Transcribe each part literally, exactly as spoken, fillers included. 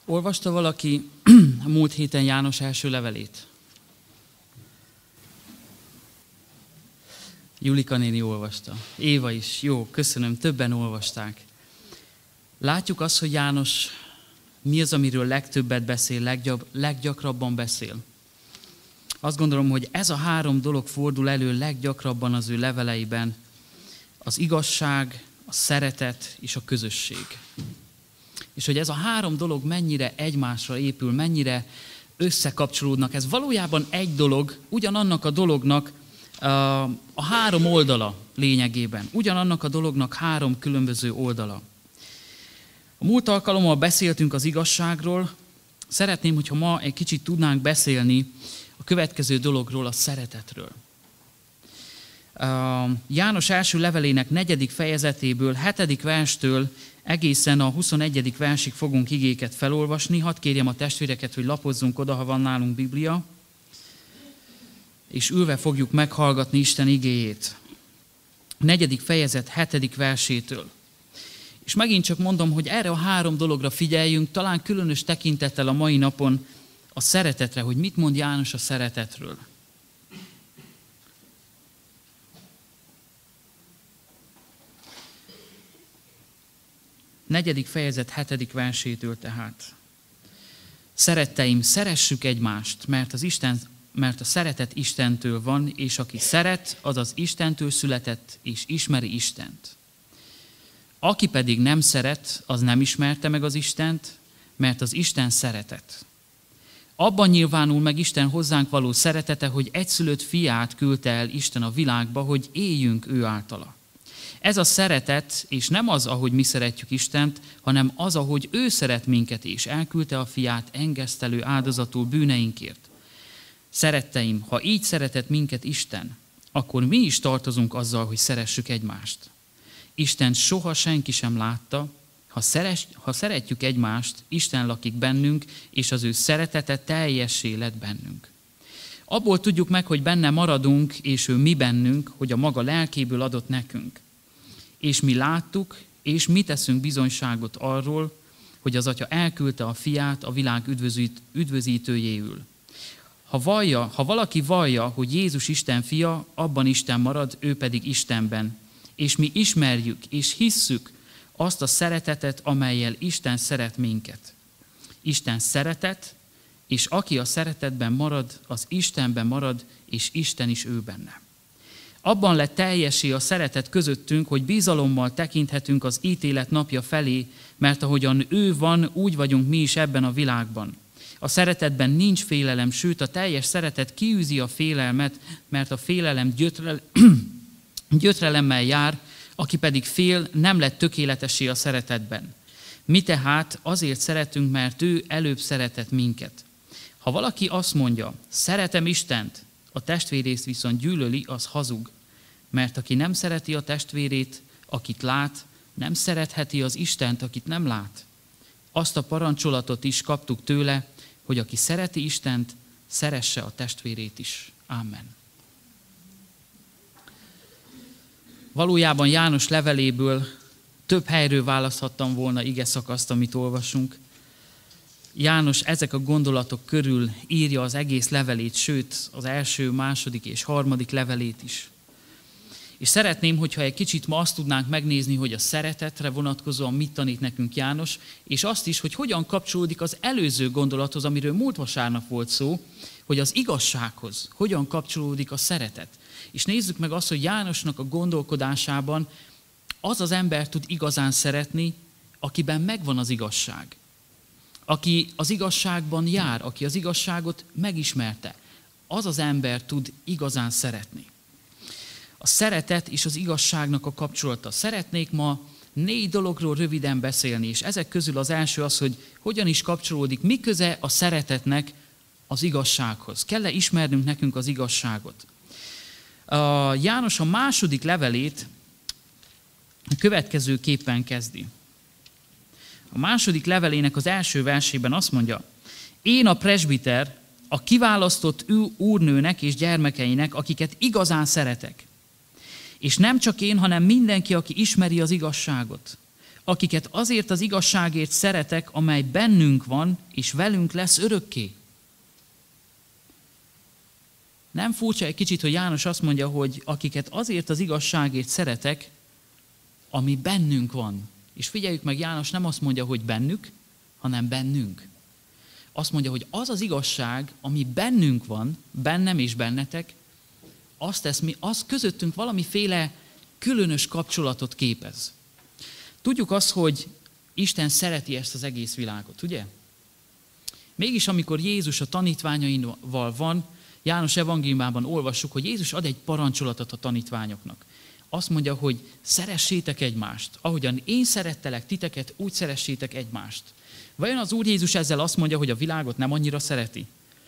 Olvasta valaki a múlt héten János első levelét? Julika néni olvasta. Éva is. Jó, köszönöm, többen olvasták. Látjuk azt, hogy János mi az, amiről legtöbbet beszél, leggyab, leggyakrabban beszél. Azt gondolom, hogy ez a három dolog fordul elő leggyakrabban az ő leveleiben. Az igazság, a szeretet és a közösség. És hogy ez a három dolog mennyire egymásra épül, mennyire összekapcsolódnak. Ez valójában egy dolog, ugyanannak a dolognak a három oldala lényegében. Ugyanannak a dolognak három különböző oldala. A múlt alkalommal beszéltünk az igazságról. Szeretném, hogyha ma egy kicsit tudnánk beszélni a következő dologról, a szeretetről. János első levelének negyedik fejezetéből, hetedik verstől egészen a huszonegyedik versig fogunk igéket felolvasni. Hadd kérjem a testvéreket, hogy lapozzunk oda, ha van nálunk Biblia, és ülve fogjuk meghallgatni Isten igéjét. Negyedik fejezet, hetedik versétől. És megint csak mondom, hogy erre a három dologra figyeljünk, talán különös tekintettel a mai napon a szeretetre, hogy mit mond János a szeretetről. Negyedik fejezet, hetedik versétől tehát. Szeretteim, szeressük egymást, mert, az Isten, mert a szeretet Istentől van, és aki szeret, az az Istentől született, és ismeri Istent. Aki pedig nem szeret, az nem ismerte meg az Istent, mert az Isten szeretet. Abban nyilvánul meg Isten hozzánk való szeretete, hogy egyszülött fiát küldte el Isten a világba, hogy éljünk ő általa. Ez a szeretet, és nem az, ahogy mi szeretjük Istent, hanem az, ahogy ő szeret minket, és elküldte a fiát engesztelő áldozatul bűneinkért. Szeretteim, ha így szeretett minket Isten, akkor mi is tartozunk azzal, hogy szeressük egymást. Istent soha senki sem látta, ha, szeres, ha szeretjük egymást, Isten lakik bennünk, és az ő szeretete teljessé lett bennünk. Abból tudjuk meg, hogy benne maradunk, és ő mi bennünk, hogy a maga lelkéből adott nekünk. És mi láttuk, és mi teszünk bizonyságot arról, hogy az Atya elküldte a fiát a világ üdvözít, üdvözítőjéül. Ha, vallja, ha valaki vallja, hogy Jézus Isten fia, abban Isten marad, ő pedig Istenben. És mi ismerjük és hisszük azt a szeretetet, amellyel Isten szeret minket. Isten szeretet, és aki a szeretetben marad, az Istenben marad, és Isten is ő benne. Abban lett teljessé a szeretet közöttünk, hogy bizalommal tekinthetünk az ítélet napja felé, mert ahogyan ő van, úgy vagyunk mi is ebben a világban. A szeretetben nincs félelem, sőt a teljes szeretet kiűzi a félelmet, mert a félelem gyötrel... gyötrelemmel jár, aki pedig fél, nem lett tökéletessé a szeretetben. Mi tehát azért szeretünk, mert ő előbb szeretett minket. Ha valaki azt mondja, szeretem Istent, a testvérét viszont gyűlöli, az hazug. Mert aki nem szereti a testvérét, akit lát, nem szeretheti az Istent, akit nem lát. Azt a parancsolatot is kaptuk tőle, hogy aki szereti Istent, szeresse a testvérét is. Amen. Valójában János leveléből több helyről választhattam volna ige szakaszt, amit olvasunk. János ezek a gondolatok körül írja az egész levelét, sőt az első, második és harmadik levelét is. És szeretném, hogyha egy kicsit ma azt tudnánk megnézni, hogy a szeretetre vonatkozóan mit tanít nekünk János, és azt is, hogy hogyan kapcsolódik az előző gondolathoz, amiről múlt vasárnap volt szó, hogy az igazsághoz hogyan kapcsolódik a szeretet. És nézzük meg azt, hogy Jánosnak a gondolkodásában az az ember tud igazán szeretni, akiben megvan az igazság. Aki az igazságban jár, aki az igazságot megismerte, az az ember tud igazán szeretni. A szeretet és az igazságnak a kapcsolata. Szeretnék ma négy dologról röviden beszélni, és ezek közül az első az, hogy hogyan is kapcsolódik, mi köze a szeretetnek az igazsághoz. Kell-e ismernünk nekünk az igazságot? A János a második levelét a következőképpen kezdi. A második levelének az első versében azt mondja, én a presbiter, a kiválasztott úrnőnek és gyermekeinek, akiket igazán szeretek. És nem csak én, hanem mindenki, aki ismeri az igazságot. akiket azért az igazságért szeretek, amely bennünk van, és velünk lesz örökké. Nem furcsa egy kicsit, hogy János azt mondja, hogy akiket azért az igazságért szeretek, ami bennünk van. És figyeljük meg, János nem azt mondja, hogy bennük, hanem bennünk. Azt mondja, hogy az az igazság, ami bennünk van, bennem és bennetek, azt tesz mi, az közöttünk valamiféle különös kapcsolatot képez. Tudjuk azt, hogy Isten szereti ezt az egész világot, ugye? Mégis amikor Jézus a tanítványaival van, János evangéliumában olvassuk, hogy Jézus ad egy parancsolatot a tanítványoknak. Azt mondja, hogy szeressétek egymást. Ahogyan én szerettelek titeket, úgy szeressétek egymást. Vajon az Úr Jézus ezzel azt mondja, hogy a világot nem annyira szereti?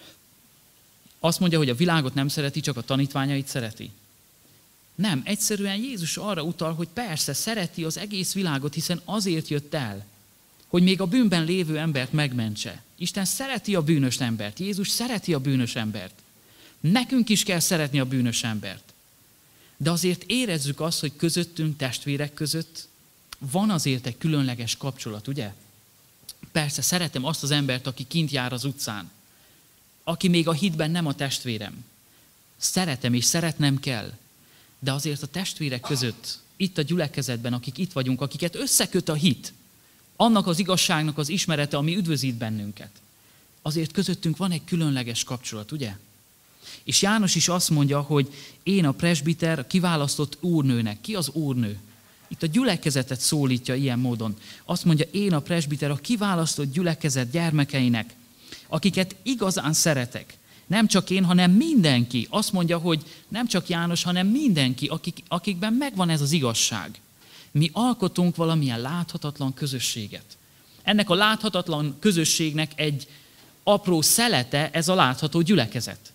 Azt mondja, hogy a világot nem szereti, csak a tanítványait szereti? Nem, egyszerűen Jézus arra utal, hogy persze szereti az egész világot, hiszen azért jött el, hogy még a bűnben lévő embert megmentse. Isten szereti a bűnös embert, Jézus szereti a bűnös embert. Nekünk is kell szeretni a bűnös embert. De azért érezzük azt, hogy közöttünk, testvérek között van azért egy különleges kapcsolat, ugye? Persze szeretem azt az embert, aki kint jár az utcán, aki még a hitben nem a testvérem. Szeretem és szeretnem kell, de azért a testvérek között, itt a gyülekezetben, akik itt vagyunk, akiket összeköt a hit, annak az igazságnak az ismerete, ami üdvözít bennünket. Azért közöttünk van egy különleges kapcsolat, ugye? És János is azt mondja, hogy én a presbiter, a kiválasztott úrnőnek. Ki az úrnő? Itt a gyülekezetet szólítja ilyen módon. Azt mondja, én a presbiter, a kiválasztott gyülekezet gyermekeinek, akiket igazán szeretek. Nem csak én, hanem mindenki. Azt mondja, hogy nem csak János, hanem mindenki, akik, akikben megvan ez az igazság. Mi alkotunk valamilyen láthatatlan közösséget. Ennek a láthatatlan közösségnek egy apró szelete ez a látható gyülekezet.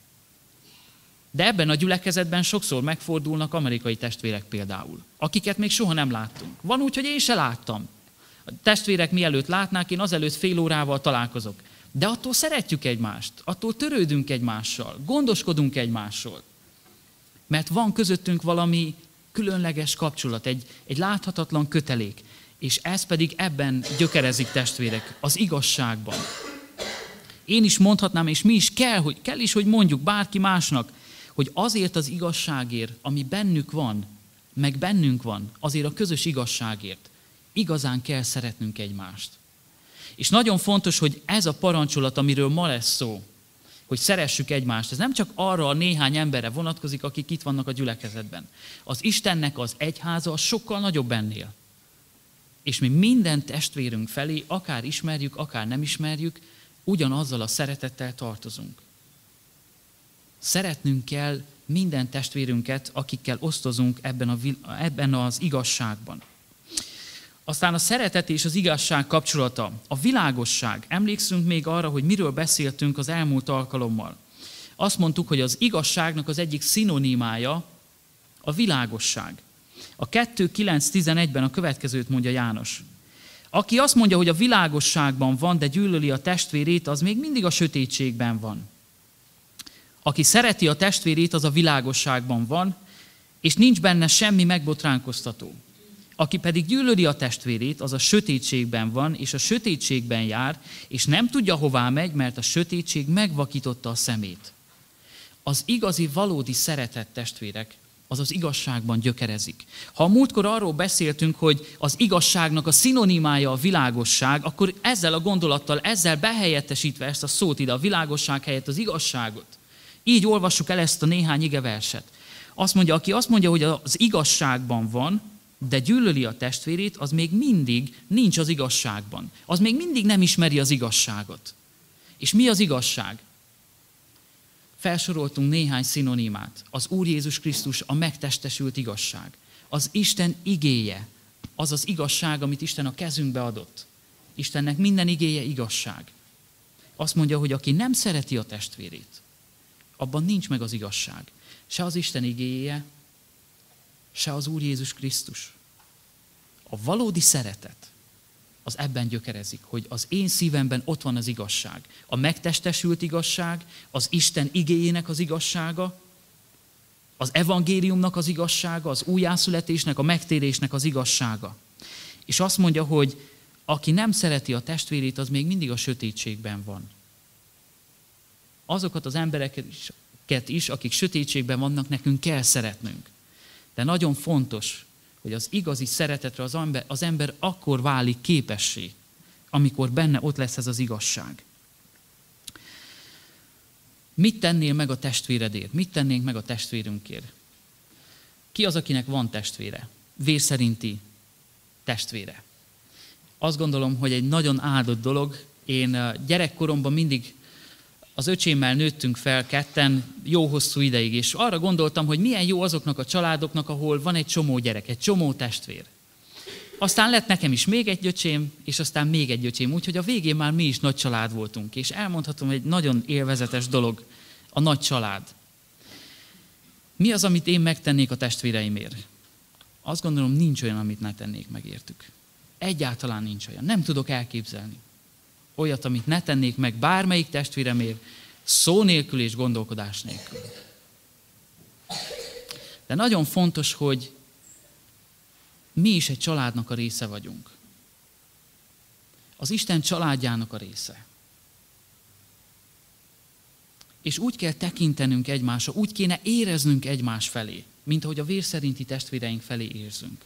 De ebben a gyülekezetben sokszor megfordulnak amerikai testvérek például, akiket még soha nem láttunk. Van úgy, hogy én se láttam. A testvérek mielőtt látnák, én azelőtt fél órával találkozok. De attól szeretjük egymást, attól törődünk egymással, gondoskodunk egymásról. Mert van közöttünk valami különleges kapcsolat, egy, egy láthatatlan kötelék, és ez pedig ebben gyökerezik, testvérek, az igazságban. Én is mondhatnám, és mi is kell, hogy, kell is, hogy mondjuk bárki másnak, hogy azért az igazságért, ami bennük van, meg bennünk van, azért a közös igazságért, igazán kell szeretnünk egymást. És nagyon fontos, hogy ez a parancsolat, amiről ma lesz szó, hogy szeressük egymást, ez nem csak arra a néhány emberre vonatkozik, akik itt vannak a gyülekezetben. Az Istennek az egyháza az sokkal nagyobb ennél. És mi minden testvérünk felé, akár ismerjük, akár nem ismerjük, ugyanazzal a szeretettel tartozunk. Szeretnünk kell minden testvérünket, akikkel osztozunk ebben, a, ebben az igazságban. Aztán a szeretet és az igazság kapcsolata, a világosság. Emlékszünk még arra, hogy miről beszéltünk az elmúlt alkalommal. Azt mondtuk, hogy az igazságnak az egyik szinonimája a világosság. A kettő kilenc tizenegyben a következőt mondja János. Aki azt mondja, hogy a világosságban van, de gyűlöli a testvérét, az még mindig a sötétségben van. Aki szereti a testvérét, az a világosságban van, és nincs benne semmi megbotránkoztató. Aki pedig gyűlöli a testvérét, az a sötétségben van, és a sötétségben jár, és nem tudja, hová megy, mert a sötétség megvakította a szemét. Az igazi, valódi szeretet, testvérek, az az igazságban gyökerezik. Ha a múltkor arról beszéltünk, hogy az igazságnak a szinonimája a világosság, akkor ezzel a gondolattal, ezzel behelyettesítve ezt a szót ide, a világosság helyett az igazságot. Így olvassuk el ezt a néhány igeverset. Azt mondja, aki azt mondja, hogy az igazságban van, de gyűlöli a testvérét, az még mindig nincs az igazságban. Az még mindig nem ismeri az igazságot. És mi az igazság? Felsoroltunk néhány szinonimát. Az Úr Jézus Krisztus a megtestesült igazság. Az Isten igéje, az az igazság, amit Isten a kezünkbe adott. Istennek minden igéje igazság. Azt mondja, hogy aki nem szereti a testvérét, abban nincs meg az igazság. Se az Isten igéje, se az Úr Jézus Krisztus. A valódi szeretet az ebben gyökerezik, hogy az én szívemben ott van az igazság. A megtestesült igazság, az Isten igéjének az igazsága, az evangéliumnak az igazsága, az újjászületésnek, a megtérésnek az igazsága. És azt mondja, hogy aki nem szereti a testvérét, az még mindig a sötétségben van. Azokat az embereket is, akik sötétségben vannak, nekünk kell szeretnünk. De nagyon fontos, hogy az igazi szeretetre az ember, az ember akkor válik képessé, amikor benne ott lesz ez az igazság. Mit tennél meg a testvéredért? Mit tennénk meg a testvérünkért? Ki az, akinek van testvére? Vér szerinti testvére. Azt gondolom, hogy egy nagyon áldott dolog. Én gyerekkoromban mindig az öcsémmel nőttünk fel ketten jó hosszú ideig, és arra gondoltam, hogy milyen jó azoknak a családoknak, ahol van egy csomó gyerek, egy csomó testvér. Aztán lett nekem is még egy öcsém, és aztán még egy öcsém, úgyhogy a végén már mi is nagy család voltunk, és elmondhatom, hogy egy nagyon élvezetes dolog a nagy család. Mi az, amit én megtennék a testvéreimért? Azt gondolom, nincs olyan, amit ne tennék meg értük. Egyáltalán nincs olyan. Nem tudok elképzelni olyat, amit ne tennék meg bármelyik testvéremért, szó nélkül és gondolkodás nélkül. De nagyon fontos, hogy mi is egy családnak a része vagyunk. Az Isten családjának a része. És úgy kell tekintenünk egymásra, úgy kéne éreznünk egymás felé, mint ahogy a vér szerinti testvéreink felé érzünk.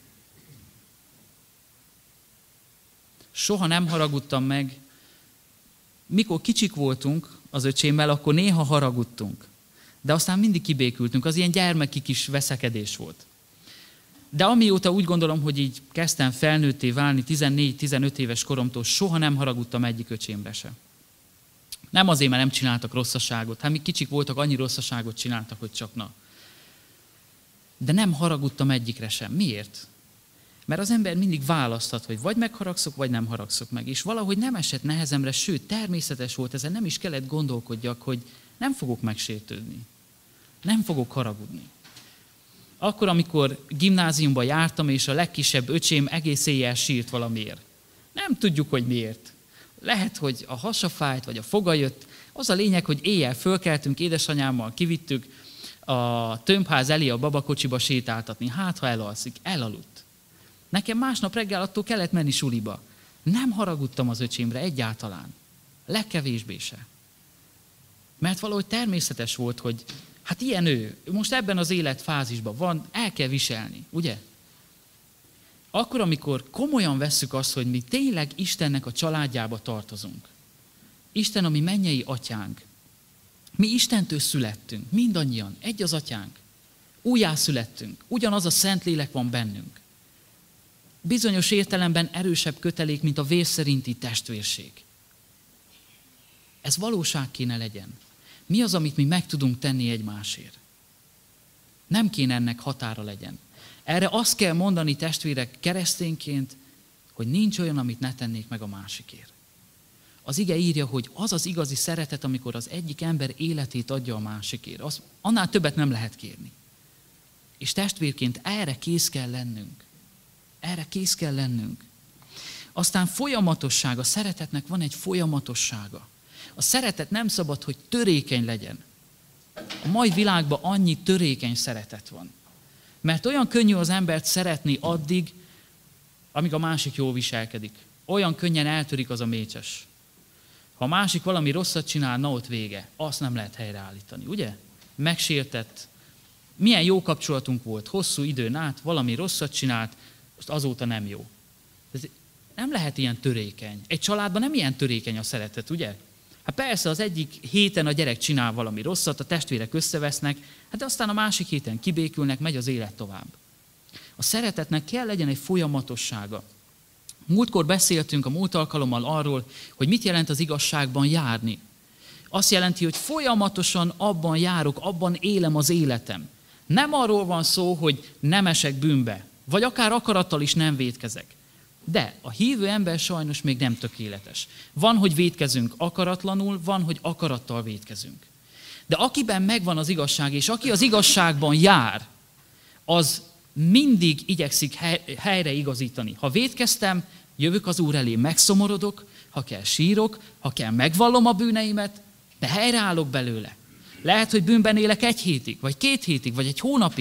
Soha nem haragudtam meg. Mikor kicsik voltunk az öcsémmel, akkor néha haragudtunk. De aztán mindig kibékültünk, az ilyen gyermeki kis veszekedés volt. De amióta úgy gondolom, hogy így kezdtem felnőtté válni, tizennégy-tizenöt éves koromtól soha nem haragudtam egyik öcsémre se. Nem azért, mert nem csináltak rosszaságot. Hát mi kicsik voltak, annyi rosszaságot csináltak, hogy csak na. De nem haragudtam egyikre sem. Miért? Mert az ember mindig választhat, hogy vagy megharagszok, vagy nem haragszok meg. És valahogy nem esett nehezemre, sőt, természetes volt, ezen nem is kellett gondolkodjak, hogy nem fogok megsértődni. Nem fogok haragudni. Akkor, amikor gimnáziumba jártam, és a legkisebb öcsém egész éjjel sírt valamiért. Nem tudjuk, hogy miért. Lehet, hogy a hasa fájt, vagy a foga jött. Az a lényeg, hogy éjjel fölkeltünk, édesanyámmal kivittük a tömbház elé a babakocsiba sétáltatni. Hát, ha elalszik, elaludt. Nekem másnap reggel attól kellett menni suliba. Nem haragudtam az öcsémre egyáltalán. Legkevésbé se. Mert valahogy természetes volt, hogy hát ilyen ő, most ebben az életfázisban van, el kell viselni, ugye? Akkor, amikor komolyan vesszük azt, hogy mi tényleg Istennek a családjába tartozunk. Isten, ami mennyei atyánk. Mi Istentől születtünk, mindannyian, egy az atyánk. Újjászülettünk, ugyanaz a Szentlélek van bennünk. Bizonyos értelemben erősebb kötelék, mint a vér szerinti testvérség. Ez valóság kéne legyen. Mi az, amit mi meg tudunk tenni egymásért? Nem kéne ennek határa legyen. Erre azt kell mondani, testvérek, keresztényként, hogy nincs olyan, amit ne tennék meg a másikért. Az ige írja, hogy az az igazi szeretet, amikor az egyik ember életét adja a másikért. Az, annál többet nem lehet kérni. És testvérként erre kész kell lennünk. Erre kész kell lennünk. Aztán folyamatosság, a szeretetnek van egy folyamatossága. A szeretet nem szabad, hogy törékeny legyen. A mai világban annyi törékeny szeretet van. Mert olyan könnyű az embert szeretni addig, amíg a másik jól viselkedik. Olyan könnyen eltörik az a mécses. Ha a másik valami rosszat csinál, na ott vége. Azt nem lehet helyreállítani, ugye? Megsértett. Milyen jó kapcsolatunk volt, hosszú időn át, valami rosszat csinált, most azóta nem jó. Ez nem lehet ilyen törékeny. Egy családban nem ilyen törékeny a szeretet, ugye? Hát persze az egyik héten a gyerek csinál valami rosszat, a testvérek összevesznek, hát de aztán a másik héten kibékülnek, megy az élet tovább. A szeretetnek kell legyen egy folyamatossága. Múltkor beszéltünk a múlt alkalommal arról, hogy mit jelent az igazságban járni. Azt jelenti, hogy folyamatosan abban járok, abban élem az életem. Nem arról van szó, hogy nem esek bűnbe, vagy akár akarattal is nem vétkezek. De a hívő ember sajnos még nem tökéletes. Van, hogy vétkezünk akaratlanul, van, hogy akarattal vétkezünk. De akiben megvan az igazság, és aki az igazságban jár, az mindig igyekszik helyre igazítani. Ha vétkeztem, jövök az Úr elé, megszomorodok, ha kell sírok, ha kell megvallom a bűneimet, de helyreállok belőle. Lehet, hogy bűnben élek egy hétig, vagy két hétig, vagy egy hónapig,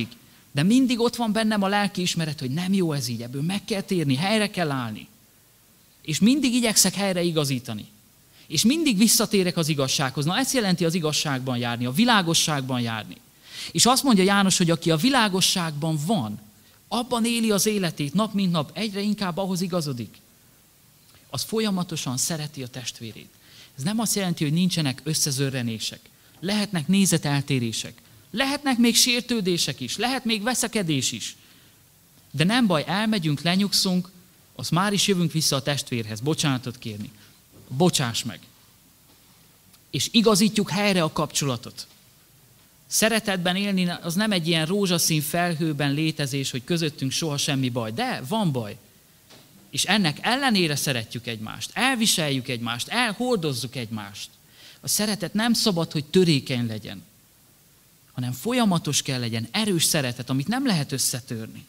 De mindig ott van bennem a lelkiismeret, hogy nem jó ez így, ebből meg kell térni, helyre kell állni. És mindig igyekszek helyre igazítani. És mindig visszatérek az igazsághoz. Na, ez jelenti az igazságban járni, a világosságban járni. És azt mondja János, hogy aki a világosságban van, abban éli az életét, nap mint nap, egyre inkább ahhoz igazodik, az folyamatosan szereti a testvérét. Ez nem azt jelenti, hogy nincsenek összezörrenések. Lehetnek nézeteltérések. Lehetnek még sértődések is. Lehet még veszekedés is. De nem baj, elmegyünk, lenyugszunk, azt már is jövünk vissza a testvérhez, bocsánatot kérni. Bocsáss meg. És igazítjuk helyre a kapcsolatot. Szeretetben élni az nem egy ilyen rózsaszín felhőben létezés, hogy közöttünk soha semmi baj. De van baj. És ennek ellenére szeretjük egymást, elviseljük egymást, elhordozzuk egymást. A szeretet nem szabad, hogy törékeny legyen, hanem folyamatos kell legyen, erős szeretet, amit nem lehet összetörni.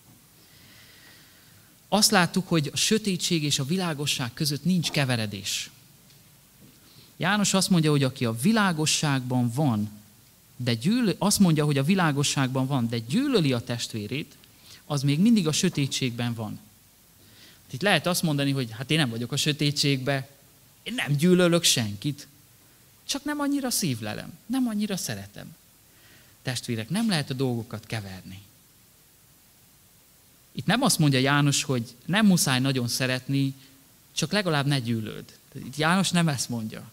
Azt láttuk, hogy a sötétség és a világosság között nincs keveredés. János azt mondja, hogy aki a világosságban van, de gyűlöli, azt mondja, hogy a világosságban van, de gyűlöli a testvérét, az még mindig a sötétségben van. Itt lehet azt mondani, hogy hát én nem vagyok a sötétségben, én nem gyűlölök senkit, csak nem annyira szívlelem, nem annyira szeretem. Testvérek, nem lehet a dolgokat keverni. Itt nem azt mondja János, hogy nem muszáj nagyon szeretni, csak legalább ne gyűlöld. Itt János nem ezt mondja.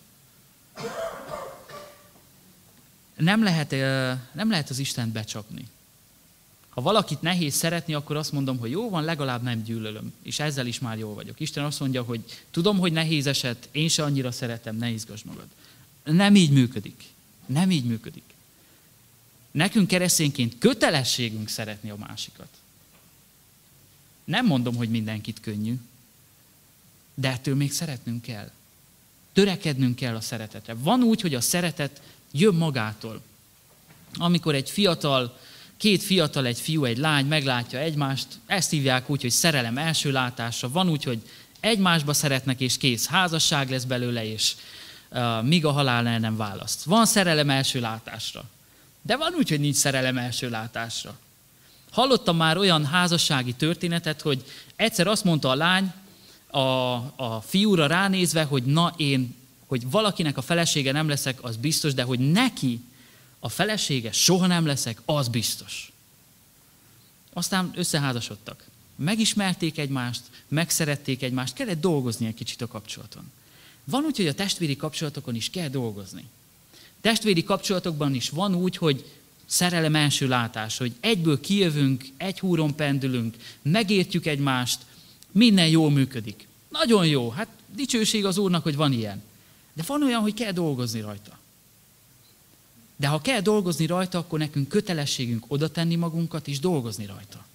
Nem lehet, nem lehet az Istent becsapni. Ha valakit nehéz szeretni, akkor azt mondom, hogy jó van, legalább nem gyűlölöm, és ezzel is már jól vagyok. Isten azt mondja, hogy tudom, hogy nehéz eset, én se annyira szeretem, ne izgass magad. Nem így működik. Nem így működik. Nekünk keresztényként kötelességünk szeretni a másikat. Nem mondom, hogy mindenkit könnyű, de ettől még szeretnünk kell. Törekednünk kell a szeretetre. Van úgy, hogy a szeretet jön magától. Amikor egy fiatal, két fiatal, egy fiú, egy lány meglátja egymást, ezt hívják úgy, hogy szerelem első látásra. Van úgy, hogy egymásba szeretnek, és kész, házasság lesz belőle, és uh, míg a halál el nem választ. Van szerelem első látásra. De van úgy, hogy nincs szerelem első látásra. Hallottam már olyan házassági történetet, hogy egyszer azt mondta a lány a, a fiúra ránézve, hogy na én, hogy valakinek a felesége nem leszek, az biztos, de hogy neki a felesége soha nem leszek, az biztos. Aztán összeházasodtak. Megismerték egymást, megszerették egymást, kellett dolgozni egy kicsit a kapcsolaton. Van úgy, hogy a testvéri kapcsolatokon is kell dolgozni. Testvéri kapcsolatokban is van úgy, hogy szerelem első látás, hogy egyből kijövünk, egy húron pendülünk, megértjük egymást, minden jól működik. Nagyon jó, hát dicsőség az Úrnak, hogy van ilyen. De van olyan, hogy kell dolgozni rajta. De ha kell dolgozni rajta, akkor nekünk kötelességünk oda tenni magunkat és dolgozni rajta.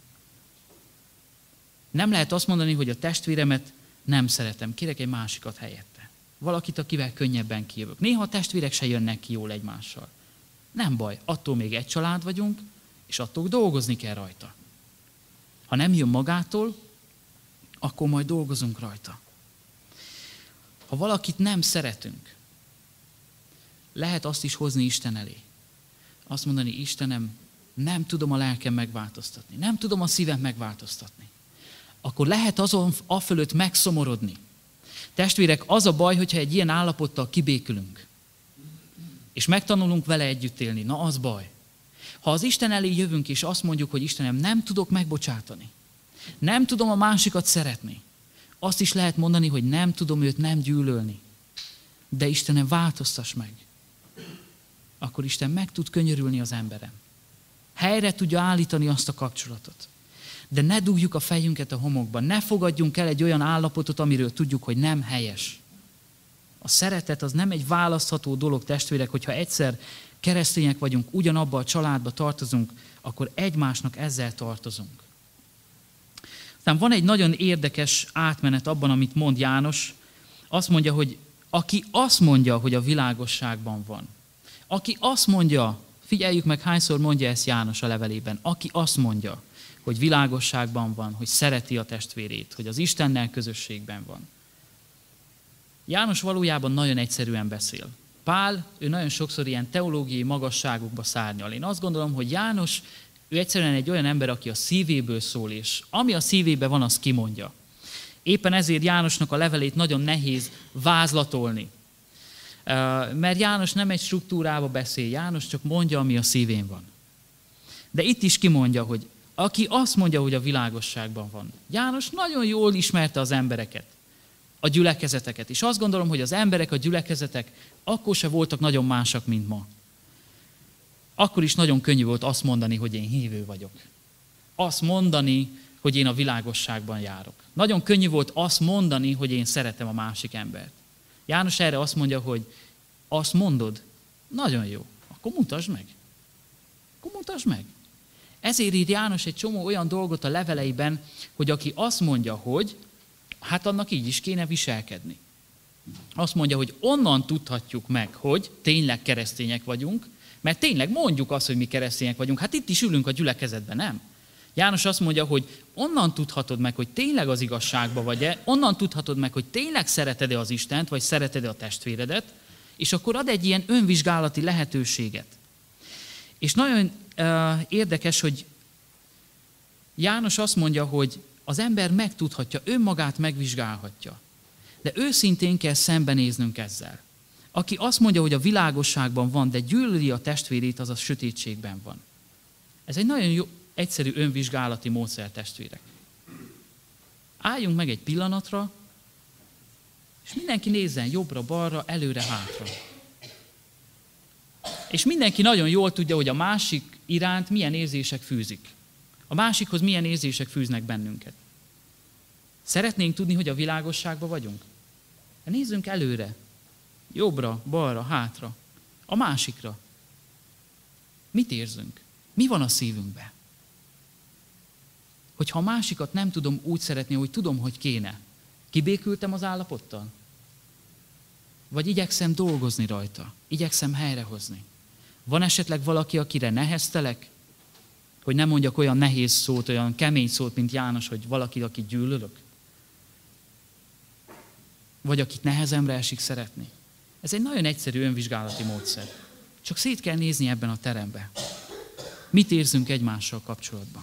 Nem lehet azt mondani, hogy a testvéremet nem szeretem, kérek egy másikat helyette. Valakit, akivel könnyebben kijövök. Néha a testvérek se jönnek ki jól egymással. Nem baj, attól még egy család vagyunk, és attól dolgozni kell rajta. Ha nem jön magától, akkor majd dolgozunk rajta. Ha valakit nem szeretünk, lehet azt is hozni Isten elé. Azt mondani, Istenem, nem tudom a lelkem megváltoztatni, nem tudom a szívem megváltoztatni. Akkor lehet azon afölött megszomorodni. Testvérek, az a baj, hogyha egy ilyen állapottal kibékülünk, és megtanulunk vele együtt élni, na az baj. Ha az Isten elé jövünk, és azt mondjuk, hogy Istenem, nem tudok megbocsátani, nem tudom a másikat szeretni, azt is lehet mondani, hogy nem tudom őt nem gyűlölni, de Istenem, változtass meg. Akkor Isten meg tud könyörülni az emberem. Helyre tudja állítani azt a kapcsolatot. De ne dugjuk a fejünket a homokba, ne fogadjunk el egy olyan állapotot, amiről tudjuk, hogy nem helyes. A szeretet az nem egy választható dolog, testvérek, hogyha egyszer keresztények vagyunk, ugyanabba a családba tartozunk, akkor egymásnak ezzel tartozunk. Aztán van egy nagyon érdekes átmenet abban, amit mond János. Azt mondja, hogy aki azt mondja, hogy a világosságban van, aki azt mondja, figyeljük meg, hányszor mondja ezt János a levelében, aki azt mondja, hogy világosságban van, hogy szereti a testvérét, hogy az Istennel közösségben van. János valójában nagyon egyszerűen beszél. Pál, ő nagyon sokszor ilyen teológiai magasságokba szárnyal. Én azt gondolom, hogy János Ő egyszerűen egy olyan ember, aki a szívéből szól, és ami a szívében van, az kimondja. Éppen ezért Jánosnak a levelét nagyon nehéz vázlatolni. Mert János nem egy struktúrába beszél, János csak mondja, ami a szívén van. De itt is kimondja, hogy aki azt mondja, hogy a világosságban van. János nagyon jól ismerte az embereket, a gyülekezeteket, és azt gondolom, hogy az emberek, a gyülekezetek akkor se voltak nagyon másak, mint ma. Akkor is nagyon könnyű volt azt mondani, hogy én hívő vagyok. Azt mondani, hogy én a világosságban járok. Nagyon könnyű volt azt mondani, hogy én szeretem a másik embert. János erre azt mondja, hogy azt mondod, nagyon jó, akkor mutasd meg. Akkor mutasd meg. Ezért ír János egy csomó olyan dolgot a leveleiben, hogy aki azt mondja, hogy hát annak így is kéne viselkedni. Azt mondja, hogy onnan tudhatjuk meg, hogy tényleg keresztények vagyunk, mert tényleg mondjuk azt, hogy mi keresztények vagyunk. Hát itt is ülünk a gyülekezetben, nem? János azt mondja, hogy onnan tudhatod meg, hogy tényleg az igazságban vagy-e, onnan tudhatod meg, hogy tényleg szereted-e az Istent, vagy szereted-e a testvéredet, és akkor ad egy ilyen önvizsgálati lehetőséget. És nagyon uh, érdekes, hogy János azt mondja, hogy az ember megtudhatja, önmagát megvizsgálhatja. De őszintén kell szembenéznünk ezzel. Aki azt mondja, hogy a világosságban van, de gyűlöli a testvérét, az a sötétségben van. Ez egy nagyon jó, egyszerű önvizsgálati módszer, testvérek. Álljunk meg egy pillanatra, és mindenki nézzen jobbra-balra, előre-hátra. És mindenki nagyon jól tudja, hogy a másik iránt milyen érzések fűzik. A másikhoz milyen érzések fűznek bennünket. Szeretnénk tudni, hogy a világosságban vagyunk? Nézzünk előre, jobbra, balra, hátra, a másikra. Mit érzünk? Mi van a szívünkben? Hogyha a másikat nem tudom úgy szeretni, hogy tudom, hogy kéne, kibékültem az állapottal? Vagy igyekszem dolgozni rajta? Igyekszem helyrehozni? Van esetleg valaki, akire neheztelek? Hogy nem mondjak olyan nehéz szót, olyan kemény szót, mint János, hogy valaki, akit gyűlölök? Vagy akit nehezemre esik szeretni? Ez egy nagyon egyszerű önvizsgálati módszer. Csak szét kell nézni ebben a teremben. Mit érzünk egymással kapcsolatban?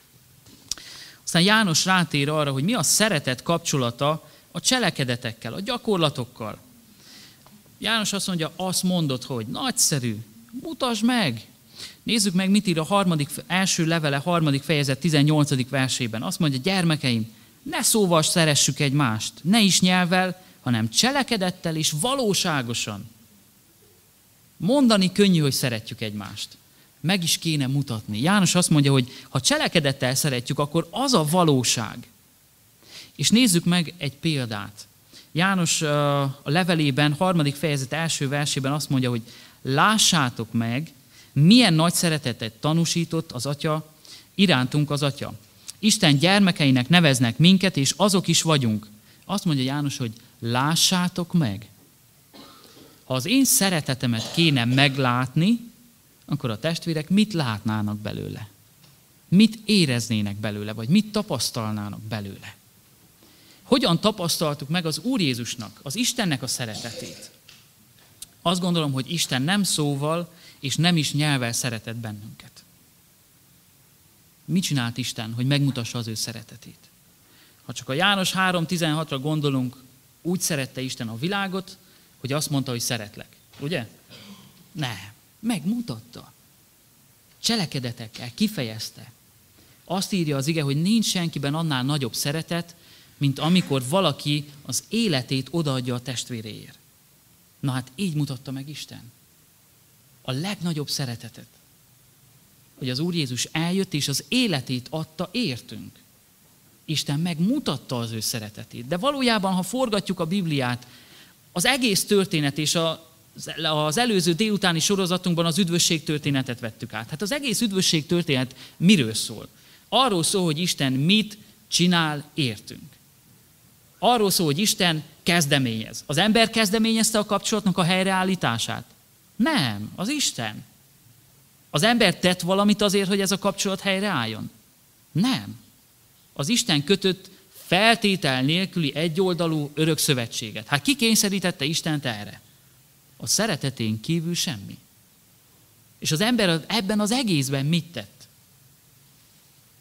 Aztán János rátér arra, hogy mi a szeretet kapcsolata a cselekedetekkel, a gyakorlatokkal. János azt mondja, azt mondod, hogy nagyszerű, mutasd meg. Nézzük meg, mit ír a harmadik, első levele, harmadik fejezet tizennyolcadik versében. Azt mondja, gyermekeim, ne szóval szeressük egymást, ne is nyelvvel, hanem cselekedettel és valóságosan. Mondani könnyű, hogy szeretjük egymást. Meg is kéne mutatni. János azt mondja, hogy ha cselekedettel szeretjük, akkor az a valóság. És nézzük meg egy példát. János a levelében, harmadik fejezet első versében azt mondja, hogy lássátok meg, milyen nagy szeretetet tanúsított az Atya, irántunk az Atya. Isten gyermekeinek neveznek minket, és azok is vagyunk. Azt mondja János, hogy lássátok meg. Ha az én szeretetemet kéne meglátni, akkor a testvérek mit látnának belőle? Mit éreznének belőle, vagy mit tapasztalnának belőle? Hogyan tapasztaltuk meg az Úr Jézusnak, az Istennek a szeretetét? Azt gondolom, hogy Isten nem szóval és nem is nyelvvel szeretett bennünket. Mit csinált Isten, hogy megmutassa az ő szeretetét? Ha csak a János három tizenhatra gondolunk, úgy szerette Isten a világot, hogy azt mondta, hogy szeretlek. Ugye? Nem. Megmutatta. Cselekedetekkel kifejezte. Azt írja az ige, hogy nincs senkiben annál nagyobb szeretet, mint amikor valaki az életét odaadja a testvéréért. Na hát így mutatta meg Isten. A legnagyobb szeretetet. Hogy az Úr Jézus eljött és az életét adta értünk. Isten megmutatta az ő szeretetét. De valójában, ha forgatjuk a Bibliát, az egész történet és a, az előző délutáni sorozatunkban az üdvösség történetet vettük át. Hát az egész üdvösség történet miről szól? Arról szól, hogy Isten mit csinál értünk. Arról szól, hogy Isten kezdeményez. Az ember kezdeményezte a kapcsolatnak a helyreállítását? Nem, az Isten. Az ember tett valamit azért, hogy ez a kapcsolat helyreálljon? Nem. Az Isten kötött feltétel nélküli egyoldalú örök szövetséget. Hát ki kényszerítette Istent erre? A szeretetén kívül semmi. És az ember ebben az egészben mit tett?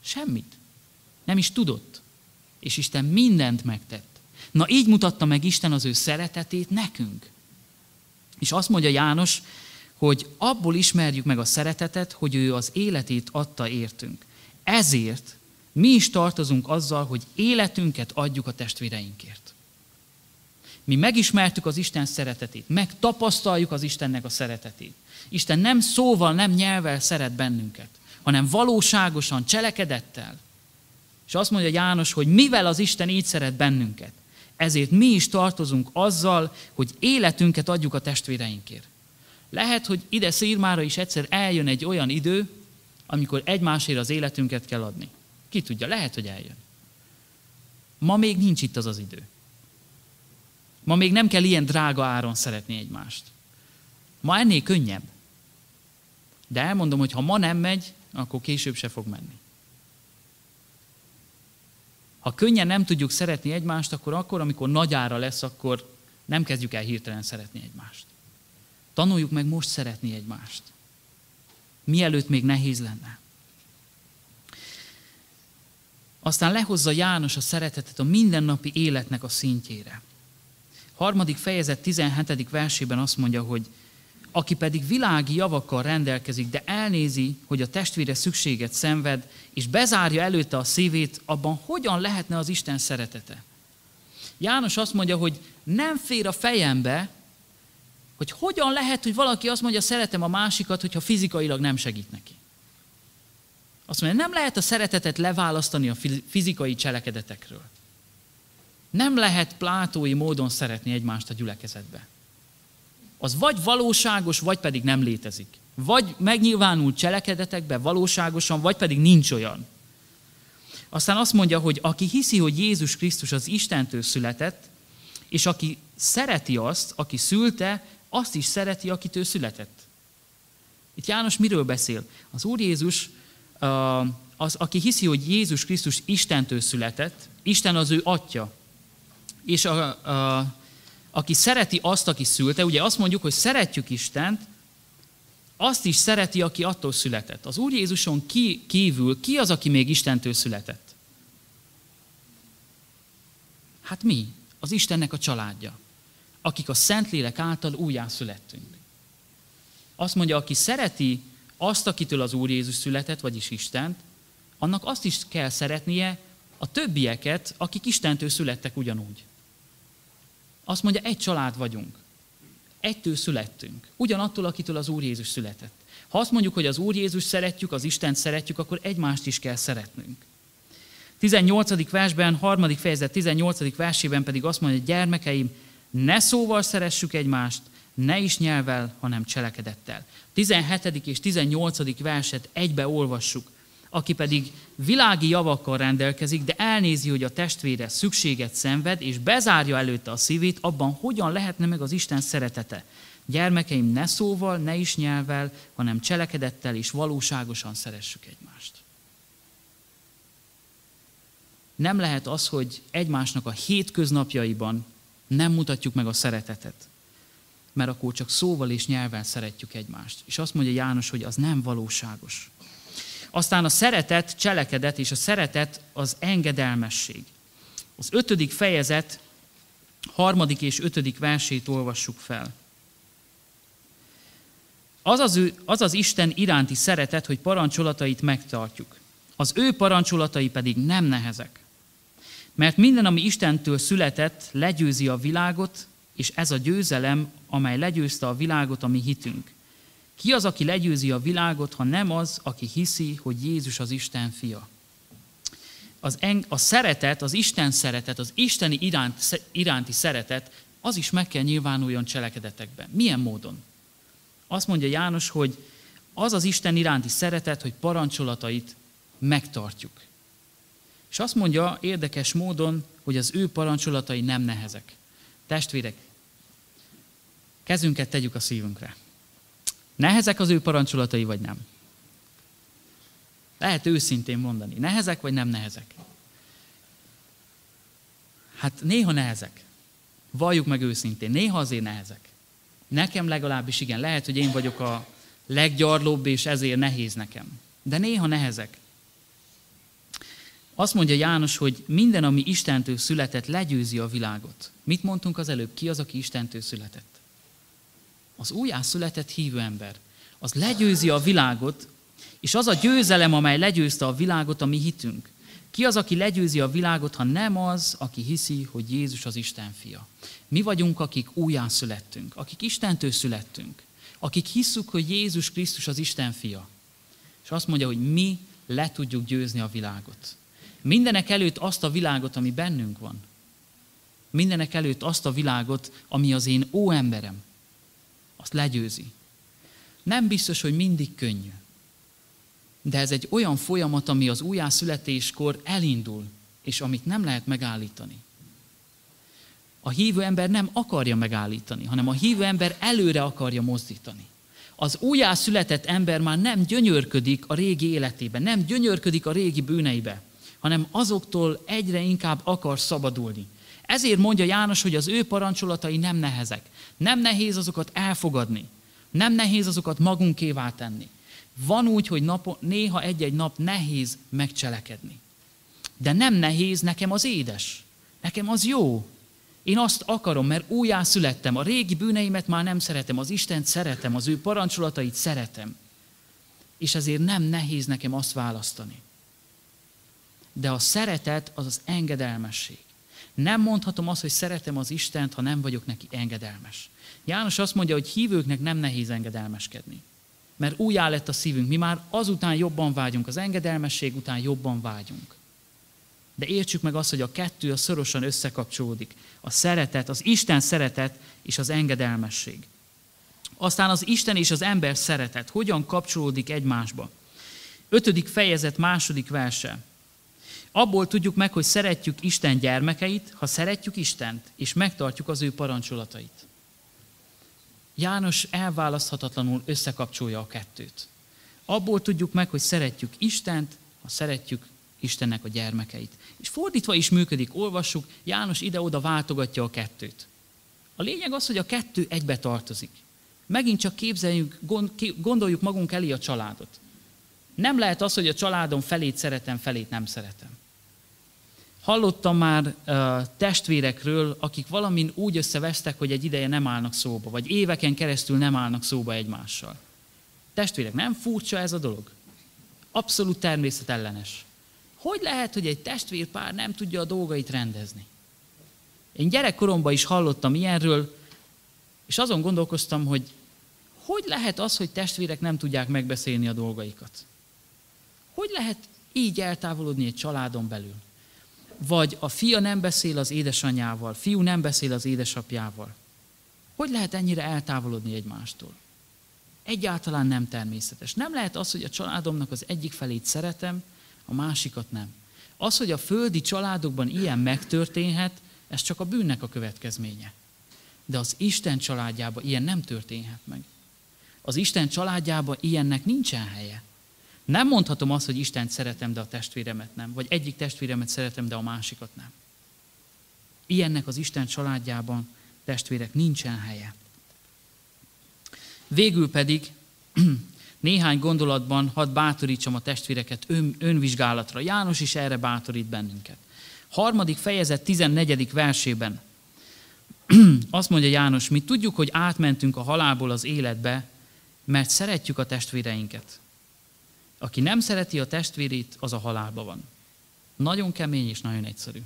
Semmit. Nem is tudott. És Isten mindent megtett. Na így mutatta meg Isten az ő szeretetét nekünk. És azt mondja János, hogy abból ismerjük meg a szeretetet, hogy ő az életét adta értünk. Ezért mi is tartozunk azzal, hogy életünket adjuk a testvéreinkért. Mi megismertük az Isten szeretetét, megtapasztaljuk az Istennek a szeretetét. Isten nem szóval, nem nyelvvel szeret bennünket, hanem valóságosan, cselekedettel. És azt mondja János, hogy mivel az Isten így szeret bennünket, ezért mi is tartozunk azzal, hogy életünket adjuk a testvéreinkért. Lehet, hogy ide Szirmára is egyszer eljön egy olyan idő, amikor egymásért az életünket kell adni. Ki tudja, lehet, hogy eljön. Ma még nincs itt az az idő. Ma még nem kell ilyen drága áron szeretni egymást. Ma ennél könnyebb. De elmondom, hogy ha ma nem megy, akkor később se fog menni. Ha könnyen nem tudjuk szeretni egymást, akkor akkor, amikor nagy ára lesz, akkor nem kezdjük el hirtelen szeretni egymást. Tanuljuk meg most szeretni egymást. Mielőtt még nehéz lenne. Aztán lehozza János a szeretetet a mindennapi életnek a szintjére. Harmadik fejezet tizenhetedik versében azt mondja, hogy aki pedig világi javakkal rendelkezik, de elnézi, hogy a testvére szükséget szenved, és bezárja előtte a szívét, abban hogyan lehetne az Isten szeretete? János azt mondja, hogy nem fér a fejembe, hogy hogyan lehet, hogy valaki azt mondja, szeretem a másikat, hogyha fizikailag nem segít neki. Azt mondja, nem lehet a szeretetet leválasztani a fizikai cselekedetekről. Nem lehet plátói módon szeretni egymást a gyülekezetbe. Az vagy valóságos, vagy pedig nem létezik. Vagy megnyilvánul cselekedetekbe valóságosan, vagy pedig nincs olyan. Aztán azt mondja, hogy aki hiszi, hogy Jézus Krisztus az Istentől született, és aki szereti azt, aki szülte, azt is szereti, akitől született. Itt János miről beszél? Az Úr Jézus, az, aki hiszi, hogy Jézus Krisztus Istentől született, Isten az ő atya, és a, a, aki szereti azt, aki szülte, ugye azt mondjuk, hogy szeretjük Istent, azt is szereti, aki attól született. Az Úr Jézuson ki, kívül ki az, aki még Istentől született? Hát mi? Az Istennek a családja, akik a Szentlélek által újjászülettünk. Azt mondja, aki szereti azt, akitől az Úr Jézus született, vagyis Istent, annak azt is kell szeretnie a többieket, akik Istentől születtek ugyanúgy. Azt mondja, egy család vagyunk. Egytől születtünk. Ugyanattól, akitől az Úr Jézus született. Ha azt mondjuk, hogy az Úr Jézus szeretjük, az Istent szeretjük, akkor egymást is kell szeretnünk. tizennyolcadik versben, harmadik fejezet tizennyolcadik versében pedig azt mondja, hogy gyermekeim, ne szóval szeressük egymást, ne is nyelvvel, hanem cselekedettel. tizenhetedik és tizennyolcadik verset egybe olvassuk. Aki pedig világi javakkal rendelkezik, de elnézi, hogy a testvére szükséget szenved, és bezárja előtte a szívét, abban hogyan lehetne meg az Isten szeretete. Gyermekeim, ne szóval, ne is nyelvvel, hanem cselekedettel és valóságosan szeressük egymást. Nem lehet az, hogy egymásnak a hétköznapjaiban nem mutatjuk meg a szeretetet, mert akkor csak szóval és nyelvvel szeretjük egymást. És azt mondja János, hogy az nem valóságos. Aztán a szeretet cselekedet, és a szeretet az engedelmesség. Az ötödik fejezet harmadik és ötödik versét olvassuk fel. Az az, ő, az az Isten iránti szeretet, hogy parancsolatait megtartjuk. Az ő parancsolatai pedig nem nehezek. Mert minden, ami Istentől született, legyőzi a világot, és ez a győzelem, amely legyőzte a világot, a mi hitünk. Ki az, aki legyőzi a világot, ha nem az, aki hiszi, hogy Jézus az Isten fia? Az en, a szeretet, az Isten szeretet, az isteni iránt, iránti szeretet, az is meg kell nyilvánuljon cselekedetekben. Milyen módon? Azt mondja János, hogy az az Isten iránti szeretet, hogy parancsolatait megtartjuk. És azt mondja érdekes módon, hogy az ő parancsolatai nem nehezek. Testvérek, kezünket tegyük a szívünkre. Nehezek az ő parancsolatai, vagy nem? Lehet őszintén mondani. Nehezek, vagy nem nehezek? Hát néha nehezek. Valljuk meg őszintén. Néha azért nehezek. Nekem legalábbis igen. Lehet, hogy én vagyok a leggyarlóbb, és ezért nehéz nekem. De néha nehezek. Azt mondja János, hogy minden, ami Istentől született, legyőzi a világot. Mit mondtunk az előbb? Ki az, aki Istentől született? Az újjászületett hívő ember. Az legyőzi a világot, és az a győzelem, amely legyőzte a világot, a mi hitünk. Ki az, aki legyőzi a világot, ha nem az, aki hiszi, hogy Jézus az Isten fia? Mi vagyunk, akik újjászülettünk, akik Istentől születtünk, akik hisszük, hogy Jézus Krisztus az Isten fia. És azt mondja, hogy mi le tudjuk győzni a világot. Mindenek előtt azt a világot, ami bennünk van. Mindenek előtt azt a világot, ami az én óemberem. Azt legyőzi. Nem biztos, hogy mindig könnyű. De ez egy olyan folyamat, ami az újjászületéskor elindul, és amit nem lehet megállítani. A hívő ember nem akarja megállítani, hanem a hívő ember előre akarja mozdítani. Az újjászületett ember már nem gyönyörködik a régi életében, nem gyönyörködik a régi bűneibe, hanem azoktól egyre inkább akar szabadulni. Ezért mondja János, hogy az ő parancsolatai nem nehezek. Nem nehéz azokat elfogadni. Nem nehéz azokat magunkévá tenni. Van úgy, hogy nap, néha egy-egy nap nehéz megcselekedni. De nem nehéz, nekem az édes. Nekem az jó. Én azt akarom, mert újjászülettem. A régi bűneimet már nem szeretem. Az Istent szeretem, az ő parancsolatait szeretem. És ezért nem nehéz nekem azt választani. De a szeretet az az engedelmesség. Nem mondhatom azt, hogy szeretem az Istent, ha nem vagyok neki engedelmes. János azt mondja, hogy hívőknek nem nehéz engedelmeskedni. Mert újjá lett a szívünk. Mi már azután jobban vágyunk, az engedelmesség után jobban vágyunk. De értsük meg azt, hogy a kettő a szorosan összekapcsolódik. A szeretet, az Isten szeretet és az engedelmesség. Aztán az Isten és az ember szeretet hogyan kapcsolódik egymásba? Ötödik fejezet második verse. Abból tudjuk meg, hogy szeretjük Isten gyermekeit, ha szeretjük Istent, és megtartjuk az ő parancsolatait. János elválaszthatatlanul összekapcsolja a kettőt. Abból tudjuk meg, hogy szeretjük Istent, ha szeretjük Istennek a gyermekeit. És fordítva is működik, olvassuk, János ide-oda váltogatja a kettőt. A lényeg az, hogy a kettő egybe tartozik. Megint csak képzeljük, gondoljuk magunk elé a családot. Nem lehet az, hogy a családom felét szeretem, felét nem szeretem. Hallottam már uh, testvérekről, akik valamin úgy összevesztek, hogy egy ideje nem állnak szóba, vagy éveken keresztül nem állnak szóba egymással. Testvérek, nem furcsa ez a dolog? Abszolút természetellenes. Hogy lehet, hogy egy testvérpár nem tudja a dolgait rendezni? Én gyerekkoromban is hallottam ilyenről, és azon gondolkoztam, hogy hogy lehet az, hogy testvérek nem tudják megbeszélni a dolgaikat? Hogy lehet így eltávolodni egy családon belül? Vagy a fia nem beszél az édesanyjával, fiú nem beszél az édesapjával. Hogy lehet ennyire eltávolodni egymástól? Egyáltalán nem természetes. Nem lehet az, hogy a családomnak az egyik felét szeretem, a másikat nem. Az, hogy a földi családokban ilyen megtörténhet, ez csak a bűnnek a következménye. De az Isten családjában ilyen nem történhet meg. Az Isten családjában ilyennek nincsen helye. Nem mondhatom azt, hogy Istent szeretem, de a testvéremet nem. Vagy egyik testvéremet szeretem, de a másikat nem. Ilyennek az Isten családjában, testvérek, nincsen helye. Végül pedig néhány gondolatban hadd bátorítsam a testvéreket ön, önvizsgálatra. János is erre bátorít bennünket. Harmadik fejezet tizennegyedik versében azt mondja János, mi tudjuk, hogy átmentünk a halálból az életbe, mert szeretjük a testvéreinket. Aki nem szereti a testvérét, az a halálba van. Nagyon kemény és nagyon egyszerű.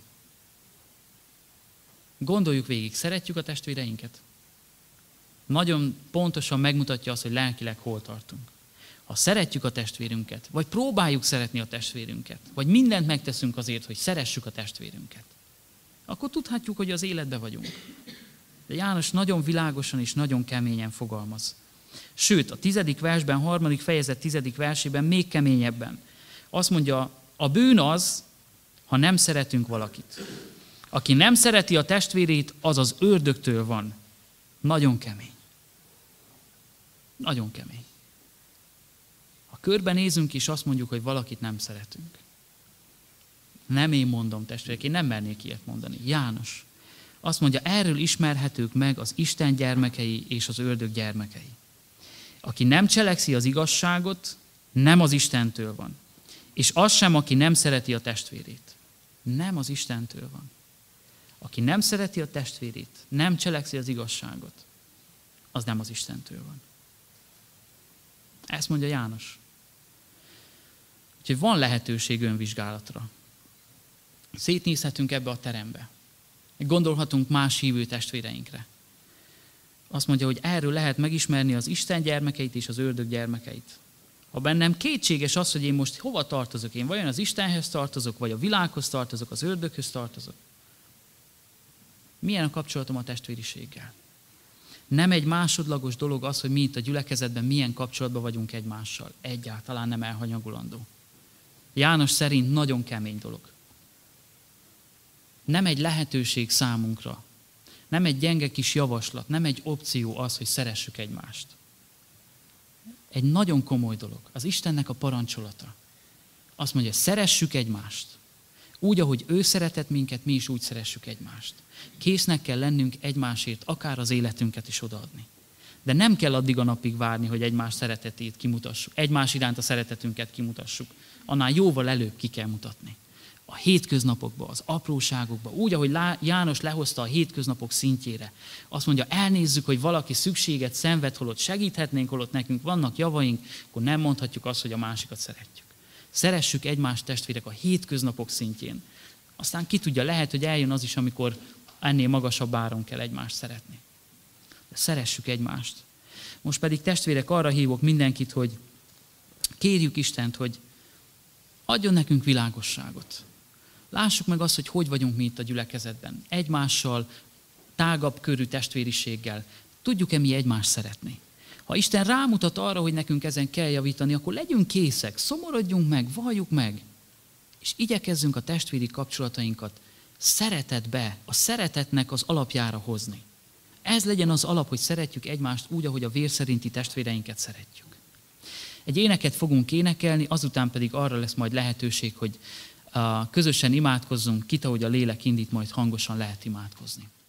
Gondoljuk végig, szeretjük a testvéreinket? Nagyon pontosan megmutatja azt, hogy lelkileg hol tartunk. Ha szeretjük a testvérünket, vagy próbáljuk szeretni a testvérünket, vagy mindent megteszünk azért, hogy szeressük a testvérünket, akkor tudhatjuk, hogy az életben vagyunk. De János nagyon világosan és nagyon keményen fogalmaz. Sőt, a tizedik versben, harmadik fejezet tizedik versében még keményebben. Azt mondja, a bűn az, ha nem szeretünk valakit. Aki nem szereti a testvérét, az az ördögtől van. Nagyon kemény. Nagyon kemény. Ha körbenézünk és azt mondjuk, hogy valakit nem szeretünk. Nem én mondom, testvérek, én nem mernék ilyet mondani. János azt mondja, erről ismerhetők meg az Isten gyermekei és az ördög gyermekei. Aki nem cselekszi az igazságot, nem az Istentől van. És az sem, aki nem szereti a testvérét. Nem az Istentől van. Aki nem szereti a testvérét, nem cselekszi az igazságot, az nem az Istentől van. Ezt mondja János. Úgyhogy van lehetőség önvizsgálatra. Szétnézhetünk ebbe a terembe. Gondolhatunk más hívő testvéreinkre. Azt mondja, hogy erről lehet megismerni az Isten gyermekeit és az ördög gyermekeit. Ha bennem kétséges az, hogy én most hova tartozok, én vajon az Istenhez tartozok, vagy a világhoz tartozok, az ördöghöz tartozok. Milyen a kapcsolatom a testvériséggel? Nem egy másodlagos dolog az, hogy mi itt a gyülekezetben milyen kapcsolatban vagyunk egymással. Egyáltalán nem elhanyagolandó. János szerint nagyon kemény dolog. Nem egy lehetőség számunkra. Nem egy gyenge kis javaslat, nem egy opció az, hogy szeressük egymást. Egy nagyon komoly dolog. Az Istennek a parancsolata. Azt mondja, szeressük egymást. Úgy, ahogy ő szeretett minket, mi is úgy szeressük egymást. Késznek kell lennünk egymásért, akár az életünket is odaadni. De nem kell addig a napig várni, hogy egymás szeretetét kimutassuk. Egymás iránt a szeretetünket kimutassuk. Annál jóval előbb ki kell mutatni. A hétköznapokba, az apróságokba, úgy, ahogy János lehozta a hétköznapok szintjére. Azt mondja, elnézzük, hogy valaki szükséget szenved, holott segíthetnénk, holott nekünk vannak javaink, akkor nem mondhatjuk azt, hogy a másikat szeretjük. Szeressük egymást, testvérek, a hétköznapok szintjén. Aztán ki tudja, lehet, hogy eljön az is, amikor ennél magasabb áron kell egymást szeretni. De szeressük egymást. Most pedig, testvérek, arra hívok mindenkit, hogy kérjük Istent, hogy adjon nekünk világosságot. Lássuk meg azt, hogy hogy vagyunk mi itt a gyülekezetben. Egymással, tágabb körű testvériséggel. Tudjuk-e mi egymást szeretni? Ha Isten rámutat arra, hogy nekünk ezen kell javítani, akkor legyünk készek, szomorodjunk meg, valljuk meg, és igyekezzünk a testvéri kapcsolatainkat szeretetbe, a szeretetnek az alapjára hozni. Ez legyen az alap, hogy szeretjük egymást úgy, ahogy a vér szerinti testvéreinket szeretjük. Egy éneket fogunk énekelni, azután pedig arra lesz majd lehetőség, hogy közösen imádkozzunk, kit, ahogy a lélek indít, majd hangosan lehet imádkozni.